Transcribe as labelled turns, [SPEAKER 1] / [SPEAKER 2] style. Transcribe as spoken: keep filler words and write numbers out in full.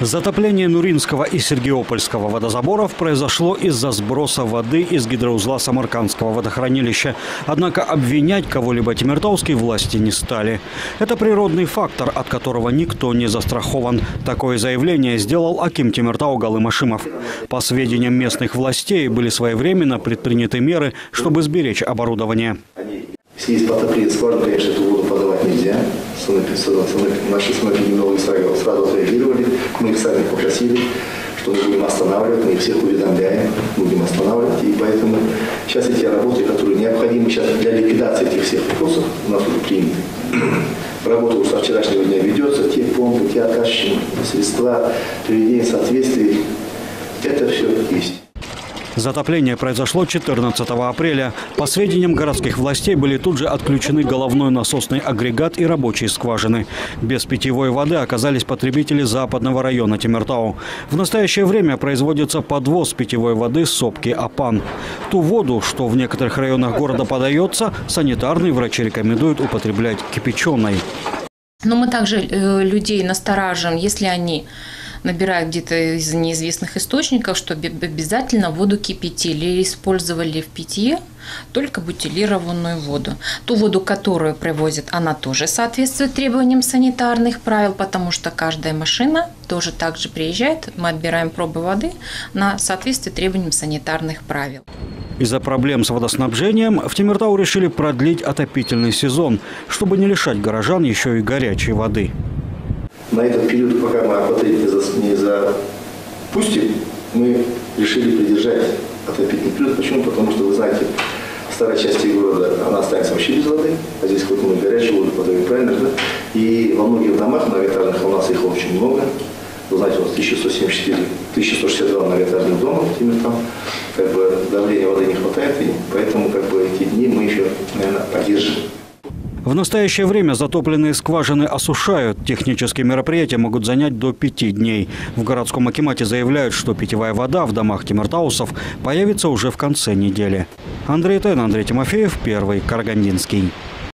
[SPEAKER 1] Затопление Нуринского и Сергеопольского водозаборов произошло из-за сброса воды из гидроузла Самаркандского водохранилища. Однако обвинять кого-либо темиртауские власти не стали. Это природный фактор, от которого никто не застрахован. Такое заявление сделал аким Темиртау Галым Ашимов. По сведениям местных властей, были своевременно предприняты меры, чтобы сберечь оборудование.
[SPEAKER 2] Если есть потопление скважин, конечно, эту воду подавать нельзя. Наши санэпидемиологи сразу отреагировали. Мы их сами попросили, что мы будем останавливать. Мы их всех уведомляем, будем останавливать. И поэтому сейчас эти работы, которые необходимы сейчас для ликвидации этих всех вопросов, у нас уже приняты. Работа уже со вчерашнего дня ведется. Те помпы, те откачивающие средства, приведение соответствий. Это все есть.
[SPEAKER 1] Затопление произошло четырнадцатого апреля. По сведениям городских властей, были тут же отключены головной насосный агрегат и рабочие скважины. Без питьевой воды оказались потребители западного района Темиртау. В настоящее время производится подвоз питьевой воды с сопки Апан. Ту воду, что в некоторых районах города подается, санитарные врачи рекомендуют употреблять кипяченой.
[SPEAKER 3] Но мы также э, людей настораживаем, если они набирают где-то из неизвестных источников, чтобы обязательно воду кипятили или использовали в питье только бутилированную воду. Ту воду, которую привозят, она тоже соответствует требованиям санитарных правил, потому что каждая машина тоже так же приезжает, мы отбираем пробы воды на соответствие требованиям санитарных правил.
[SPEAKER 1] Из-за проблем с водоснабжением в Темиртау решили продлить отопительный сезон, чтобы не лишать горожан еще и горячей воды.
[SPEAKER 2] На этот период, пока мы отопление не запустим, мы решили придержать отопительный период. Почему? Потому что, вы знаете, в старой части города она останется вообще без воды, а здесь хоть мы горячую воду подаем, правильно, да? И во многих домах многоэтажных, у нас их очень много. Вы знаете, у нас тысяча сто семьдесят четыре, тысяча сто шестьдесят два многоэтажных дома в Темиртау. Как бы давления воды не хватает, и поэтому как бы эти дни мы еще, наверное, поддержим.
[SPEAKER 1] В настоящее время затопленные скважины осушают. Технические мероприятия могут занять до пяти дней. В городском акимате заявляют, что питьевая вода в домах темиртаусов появится уже в конце недели. Андрей Тен, Андрей Тимофеев, Первый Карагандинский.